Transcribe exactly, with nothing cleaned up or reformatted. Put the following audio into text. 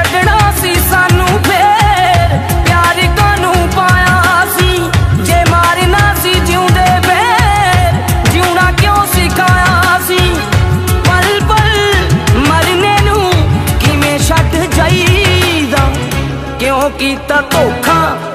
छड्डना सी सानू फेर प्यार कानू पाया सी जे मारना सी जिउंदे फेर जिउना क्यों सिखाया सी पल पल मरने नू किवें छड्ड जाईदा क्यों कीता धोखा